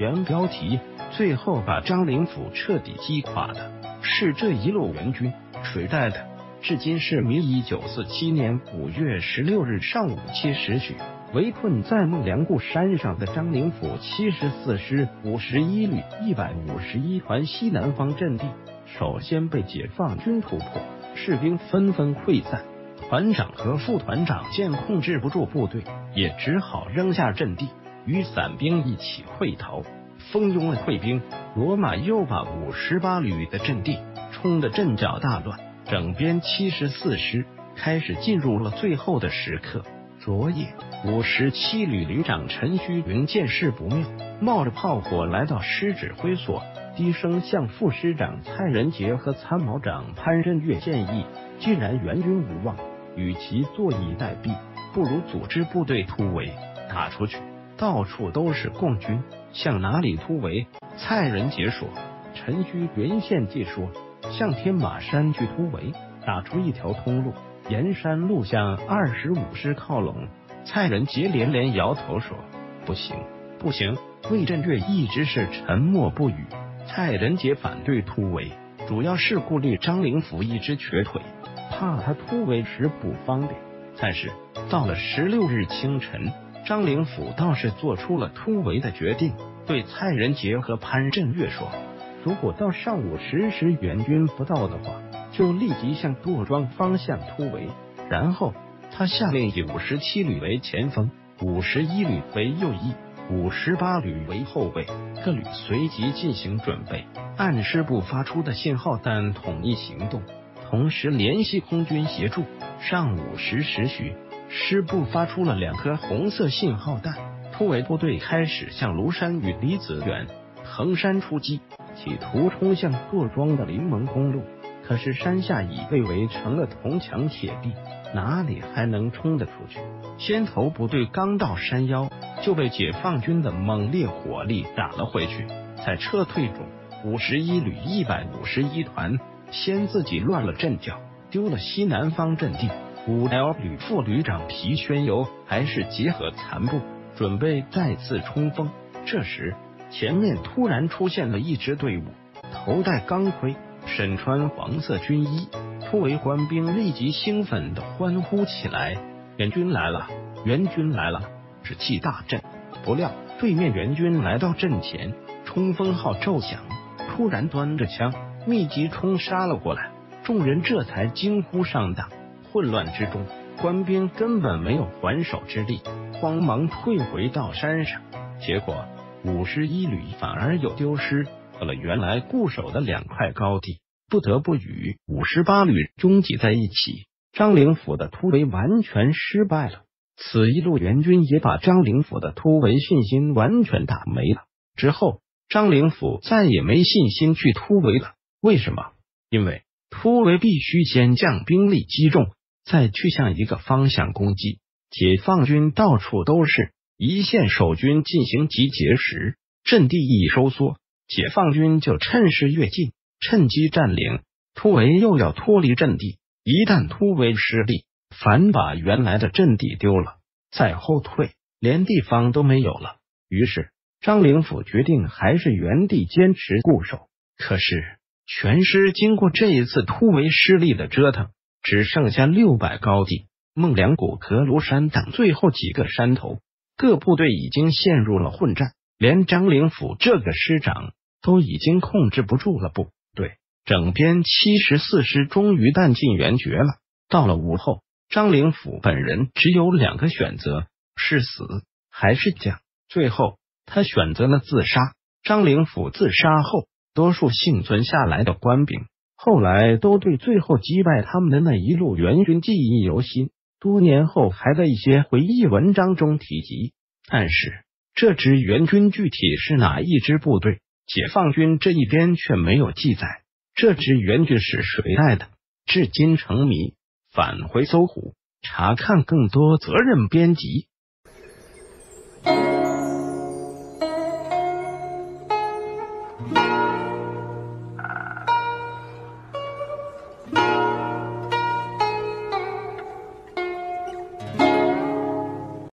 原标题：最后把张灵甫彻底击垮的是这一路援军，谁带的？至今是迷。1947年5月16日上午7时许，围困在孟良崮山上的张灵甫74师51旅151团西南方阵地，首先被解放军突破，士兵纷纷溃散。团长和副团长见控制不住部队，也只好扔下阵地，与散兵一起溃逃。蜂拥的退兵，罗马又把58旅的阵地冲得阵脚大乱，整编74师开始进入了最后的时刻。昨夜57旅旅长陈须云见势不妙，冒着炮火来到师指挥所，低声向副师长蔡仁杰和参谋长潘振岳建议，既然援军无望，与其坐以待毙，不如组织部队突围，打出去。到处都是共军，向哪里突围？蔡仁杰说。陈须云献计说，向天马山去突围，打出一条通路，沿山路向25师靠拢。蔡仁杰连连摇头说，不行不行。魏振岳一直是沉默不语。蔡仁杰反对突围，主要是顾虑张灵甫一只瘸腿，怕他突围时不方便。但是到了16日清晨，张灵甫倒是做出了突围的决定，对蔡仁杰和潘振岳说，如果到上午10时援军不到的话，就立即向垛庄方向突围。然后他下令以57旅为前锋，51旅为右翼，58旅为后卫，各旅随即进行准备，按师部发出的信号弹统一行动，同时联系空军协助。上午10时许，师部发出了2颗红色信号弹，突围部队开始向庐山与李子园、衡山出击，企图冲向垛庄的临蒙公路。可是山下已被围成了铜墙铁壁，哪里还能冲得出去？先头部队刚到山腰，就被解放军的猛烈火力打了回去。在撤退中，51旅151团先自己乱了阵脚，丢了西南方阵地。5L 旅副旅长皮宣游还是结合残部，准备再次冲锋。这时前面突然出现了一支队伍，头戴钢盔，身穿黄色军衣，突围官兵立即兴奋地欢呼起来，援军来了，援军来了，士气大振。不料对面援军来到阵前，冲锋号骤响，突然端着枪密集冲杀了过来，众人这才惊呼上当。混乱之中，官兵根本没有还手之力，慌忙退回到山上。结果51旅反而又丢失了原来固守的2块高地，不得不与58旅拥挤在一起。张灵甫的突围完全失败了，此一路援军也把张灵甫的突围信心完全打没了。之后张灵甫再也没信心去突围了。为什么？因为突围必须先将兵力击中，再去向一个方向攻击。解放军到处都是，一线守军进行集结时，阵地一收缩，解放军就趁势跃进，趁机占领。突围又要脱离阵地，一旦突围失利，反把原来的阵地丢了，再后退连地方都没有了。于是张灵甫决定还是原地坚持固守。可是全师经过这一次突围失利的折腾，只剩下600高地，孟良崮和庐山等最后几个山头，各部队已经陷入了混战，连张灵甫这个师长都已经控制不住了部队。整编74师终于弹尽援绝了。到了午后，张灵甫本人只有2个选择，是死还是降。最后他选择了自杀。张灵甫自杀后，多数幸存下来的官兵后来都对最后击败他们的那一路援军记忆犹新，多年后还在一些回忆文章中提及。但是这支援军具体是哪一支部队，解放军这一边却没有记载。这支援军是谁带的，至今成谜。返回搜狐查看更多责任编辑。